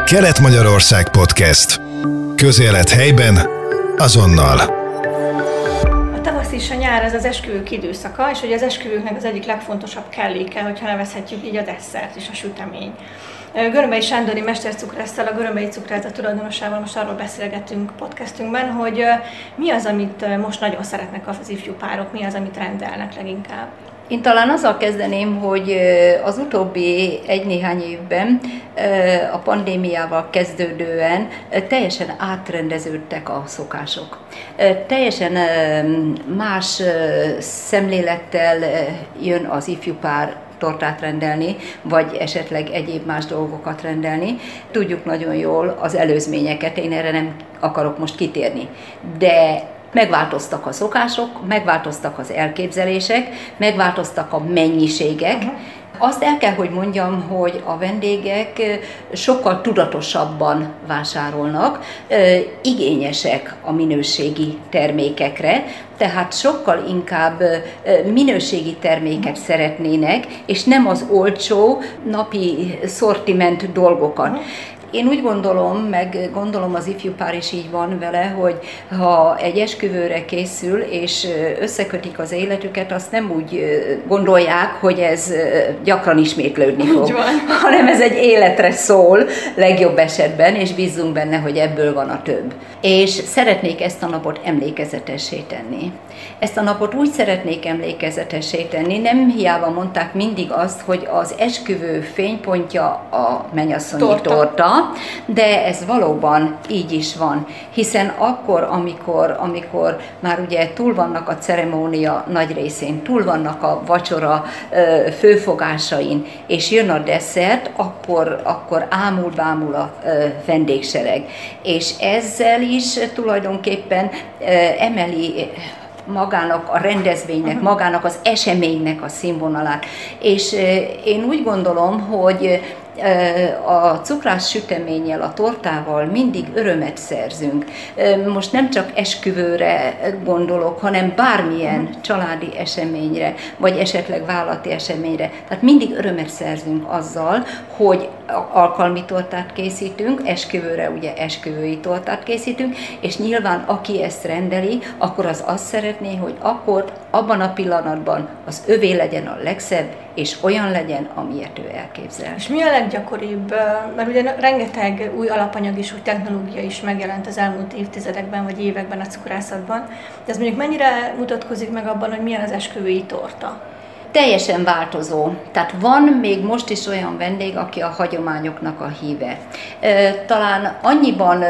Kelet-Magyarország Podcast. Közélet helyben, azonnal. A tavasz és a nyár ez az esküvők időszaka, és ugye az esküvőknek az egyik legfontosabb kelléke, hogyha nevezhetjük így, a desszert és a sütemény. Görömbei Sándori mestercukrásszal, a Görömbei Cukrászat tulajdonosával most arról beszélgetünk podcastünkben, hogy mi az, amit most nagyon szeretnek az ifjú párok, mi az, amit rendelnek leginkább. Én talán azzal kezdeném, hogy az utóbbi egy-néhány évben a pandémiával kezdődően teljesen átrendeződtek a szokások. Teljesen más szemlélettel jön az ifjú pár tortát rendelni, vagy esetleg egyéb más dolgokat rendelni. Tudjuk nagyon jól az előzményeket, én erre nem akarok most kitérni, de megváltoztak a szokások, megváltoztak az elképzelések, megváltoztak a mennyiségek. Azt el kell, hogy mondjam, hogy a vendégek sokkal tudatosabban vásárolnak, igényesek a minőségi termékekre, tehát sokkal inkább minőségi terméket szeretnének, és nem az olcsó napi szortiment dolgokat. Én úgy gondolom, meg gondolom az ifjú pár is így van vele, hogy ha egy esküvőre készül, és összekötik az életüket, azt nem úgy gondolják, hogy ez gyakran ismétlődni fog, hanem ez egy életre szól legjobb esetben, és bízzunk benne, hogy ebből van a több. És szeretnék ezt a napot emlékezetessé tenni. Ezt a napot úgy szeretnék emlékezetessé tenni, nem hiába mondták mindig azt, hogy az esküvő fénypontja a mennyasszonyi torta, de ez valóban így is van, hiszen akkor, amikor már ugye túl vannak a ceremónia nagy részén, túl vannak a vacsora főfogásain, és jön a desszert, akkor ámul-bámul a vendégsereg. És ezzel is tulajdonképpen emeli magának a rendezvénynek, magának az eseménynek a színvonalát. És én úgy gondolom, hogy a cukrász süteménnyel, a tortával mindig örömet szerzünk. Most nem csak esküvőre gondolok, hanem bármilyen családi eseményre, vagy esetleg vállalati eseményre. Tehát mindig örömet szerzünk azzal, hogy alkalmi tortát készítünk, esküvőre ugye esküvői tortát készítünk, és nyilván aki ezt rendeli, akkor az azt szeretné, hogy akkor abban a pillanatban az övé legyen a legszebb, és olyan legyen, amilyet ő elképzel. És mi a leggyakoribb, mert ugye rengeteg új alapanyag és új technológia is megjelent az elmúlt évtizedekben vagy években a cukrászatban, de ez mondjuk mennyire mutatkozik meg abban, hogy milyen az esküvői torta? Teljesen változó. Tehát van még most is olyan vendég, aki a hagyományoknak a híve. Talán annyiban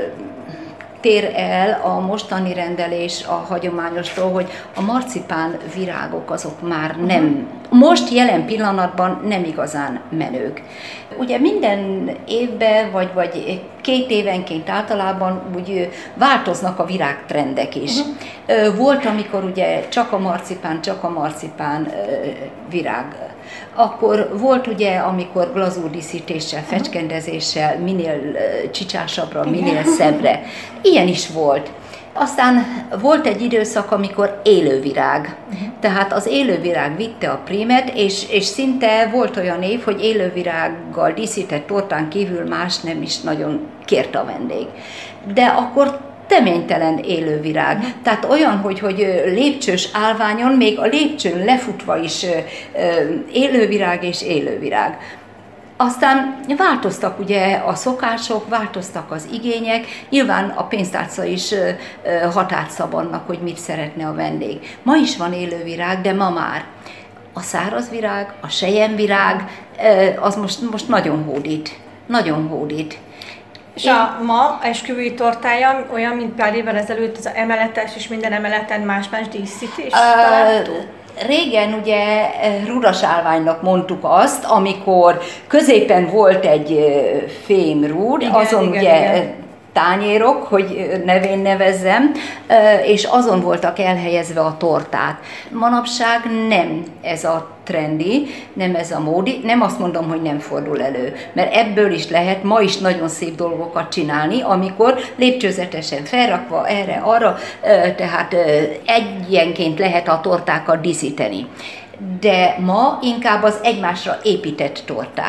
tér el a mostani rendelés a hagyományostól, hogy a marcipán virágok azok már nem, most jelen pillanatban nem igazán menők. Ugye minden évben, vagy 2 évenként általában úgy változnak a virágtrendek is. Volt, amikor ugye csak a marcipán virág. Akkor volt ugye, amikor glazúrdíszítéssel, fecskendezéssel, minél csicsásabbra, minél szebbre. Ilyen is volt. Aztán volt egy időszak, amikor élővirág. Tehát az élővirág vitte a prímet, és szinte volt olyan év, hogy élővirággal díszített tortán kívül más nem is nagyon kért a vendég. De akkor teménytelen élővirág. Tehát olyan, hogy lépcsős állványon, még a lépcsőn lefutva is élővirág és élővirág. Aztán változtak ugye a szokások, változtak az igények, nyilván a pénztárca is határt szab annak, hogy mit szeretne a vendég. Ma is van élővirág, de ma már a szárazvirág, a selyemvirág, az most nagyon hódít. Nagyon hódít. És a ma esküvői tortája olyan, mint pár évvel ezelőtt, az emeletes és minden emeleten más-más díszítés található? Régen ugye rúdasálványnak mondtuk azt, amikor középen volt egy fémrúd, azon ugye tányérok, hogy nevén nevezzem, és azon voltak elhelyezve a torták. Manapság nem ez a trendi, nem ez a módi, nem azt mondom, hogy nem fordul elő, mert ebből is lehet ma is nagyon szép dolgokat csinálni, amikor lépcsőzetesen felrakva erre-arra, tehát egyenként lehet a tortákat díszíteni. De ma inkább az egymásra épített torták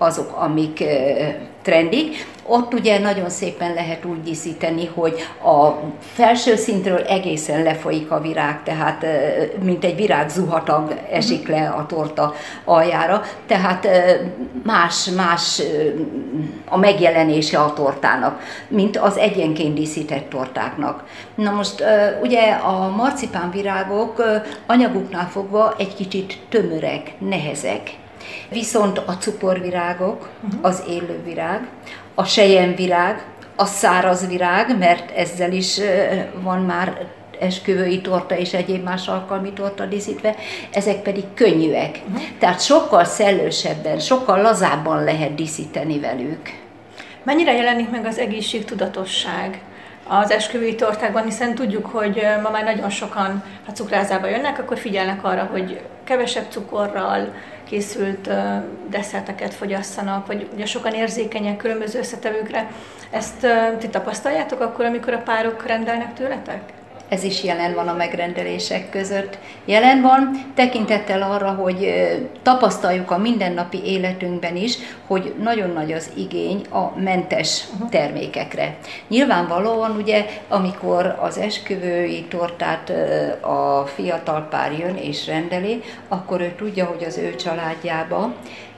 azok, amik trendik. Ott ugye nagyon szépen lehet úgy díszíteni, hogy a felső szintről egészen lefolyik a virág, tehát mint egy virágzuhatag esik le a torta aljára, tehát más a megjelenése a tortának, mint az egyenként díszített tortáknak. Na most ugye a marcipánvirágok anyaguknál fogva egy kicsit tömörek, nehezek, viszont a cukorvirágok, az élővirág, a selyemvirág, a szárazvirág, mert ezzel is van már esküvői torta és egyéb más alkalmi torta díszítve, ezek pedig könnyűek. Tehát sokkal szellősebben, sokkal lazábban lehet díszíteni velük. Mennyire jelenik meg az egészségtudatosság az esküvői tortákban, hiszen tudjuk, hogy ma már nagyon sokan, ha cukrázába jönnek, akkor figyelnek arra, hogy kevesebb cukorral készült desszerteket fogyasszanak, vagy ugye sokan érzékenyek különböző összetevőkre. Ezt ti tapasztaljátok akkor, amikor a párok rendelnek tőletek? Ez is jelen van a megrendelések között. Jelen van, tekintettel arra, hogy tapasztaljuk a mindennapi életünkben is, hogy nagyon nagy az igény a mentes termékekre. Nyilvánvalóan ugye, amikor az esküvői tortát a fiatal pár jön és rendeli, akkor ő tudja, hogy az ő családjába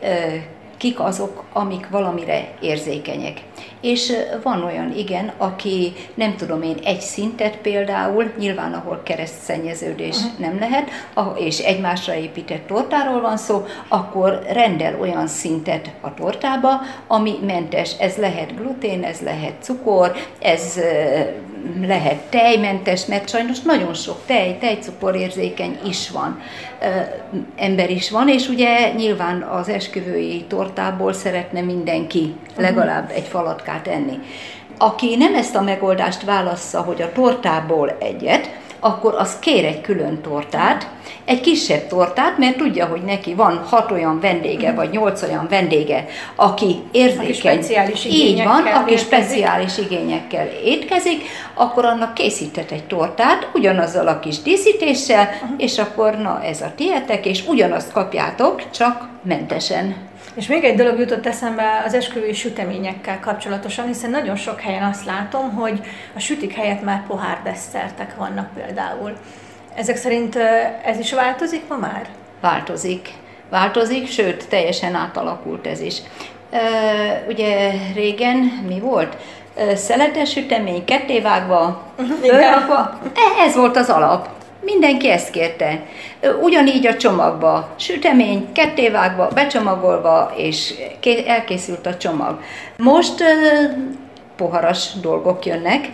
kik azok, amik valamire érzékenyek. És van olyan, igen, aki nem tudom én, egy szintet például, nyilván ahol keresztszennyeződés nem lehet, és egymásra épített tortáról van szó, akkor rendel olyan szintet a tortába, ami mentes. Ez lehet glutén, ez lehet cukor, ez lehet tejmentes, mert sajnos nagyon sok tejcukorérzékeny is van, ember is van, és ugye nyilván az esküvői tortából szeretne mindenki legalább egy falatkát enni. Aki nem ezt a megoldást válassza, hogy a tortából egyet, akkor az kér egy külön tortát, egy kisebb tortát, mert tudja, hogy neki van 6 olyan vendége, vagy 8 olyan vendége, aki érzékeny, így van, aki speciális igényekkel étkezik, akkor annak készített egy tortát, ugyanazzal a kis díszítéssel, és akkor na ez a tietek, és ugyanazt kapjátok, csak mentesen. És még egy dolog jutott eszembe az esküvői süteményekkel kapcsolatosan, hiszen nagyon sok helyen azt látom, hogy a sütik helyett már pohárdeszertek vannak például. Ezek szerint ez is változik ma már? Változik, sőt, teljesen átalakult ez is. Ugye régen mi volt? Szeletes sütemény, kettévágva, fölrakva, ez volt az alap. Mindenki ezt kérte. Ugyanígy a csomagba, sütemény, kettévágva, becsomagolva, és elkészült a csomag. Most poharas dolgok jönnek,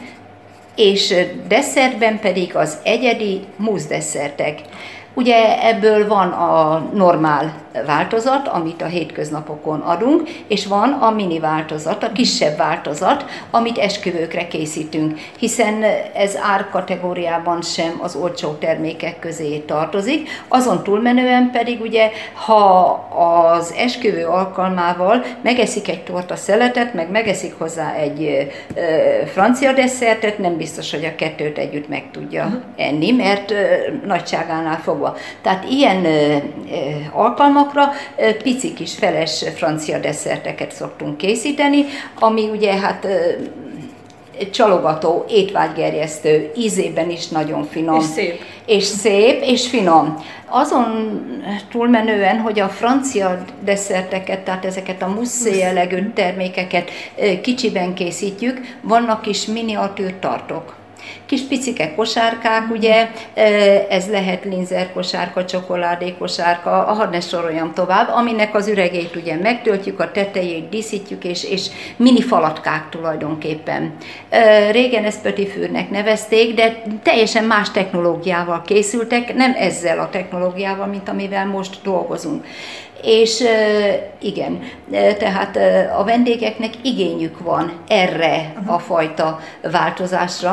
és desszertben pedig az egyedi muszdeszertek. Ugye ebből van a normál változat, amit a hétköznapokon adunk, és van a mini változat, a kisebb változat, amit esküvőkre készítünk, hiszen ez árkategóriában sem az olcsó termékek közé tartozik. Azon túlmenően pedig ugye, ha az esküvő alkalmával megeszik egy torta szeletet, meg megeszik hozzá egy francia desszertet, nem biztos, hogy a kettőt együtt meg tudja enni, mert nagyságánál fogva. Tehát ilyen alkalmakra pici kis feles francia desszerteket szoktunk készíteni, ami ugye hát csalogató, étvágygerjesztő, ízében is nagyon finom. És szép, és finom. Azon túlmenően, hogy a francia desszerteket, tehát ezeket a musszé jellegű termékeket kicsiben készítjük, vannak kis miniatűr tartok. Kis picike kosárkák, ugye, ez lehet linzer kosárka, csokoládé kosárka, hadd ne soroljam tovább, aminek az üregét ugye megtöltjük, a tetejét díszítjük, és mini falatkák tulajdonképpen. Régen ezt pötifűrnek nevezték, de teljesen más technológiával készültek, nem ezzel a technológiával, mint amivel most dolgozunk. És igen, tehát a vendégeknek igényük van erre a fajta változásra,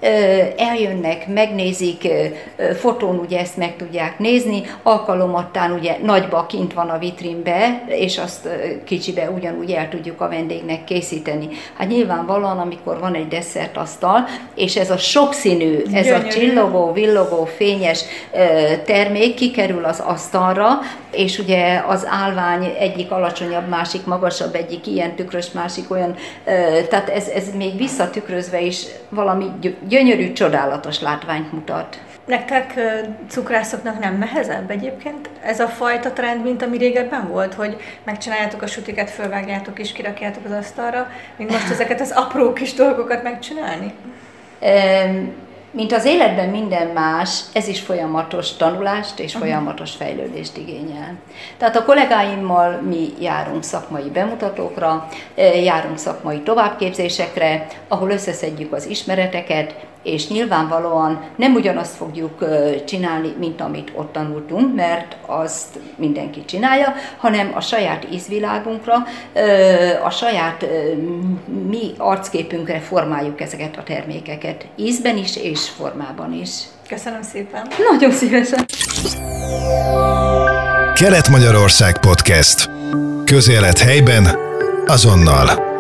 eljönnek, megnézik, fotón ugye ezt meg tudják nézni, alkalomattán ugye nagyba kint van a vitrínbe, és azt kicsibe ugyanúgy el tudjuk a vendégnek készíteni. Hát nyilvánvalóan, amikor van egy desszertasztal, és ez a sokszínű, ez a csillogó, villogó, fényes termék kikerül az asztalra, és ugye az állvány egyik alacsonyabb, másik magasabb, egyik ilyen tükrös, másik olyan, tehát ez még visszatükrözve is valami gyönyörű, csodálatos látványt mutat. Nektek cukrászoknak nem nehezebb egyébként ez a fajta trend, mint ami régebben volt, hogy megcsináljátok a sütiket, fölvágjátok és kirakjátok az asztalra, mint most ezeket az apró kis dolgokat megcsinálni? Mint az életben minden más, ez is folyamatos tanulást és folyamatos fejlődést igényel. Tehát a kollégáimmal mi járunk szakmai bemutatókra, járunk szakmai továbbképzésekre, ahol összeszedjük az ismereteket, és nyilvánvalóan nem ugyanazt fogjuk csinálni, mint amit ott tanultunk, mert azt mindenki csinálja, hanem a saját ízvilágunkra, a saját mi arcképünkre formáljuk ezeket a termékeket, ízben is és formában is. Köszönöm szépen! Nagyon szívesen! Kelet-Magyarország Podcast. Közélet helyben, azonnal.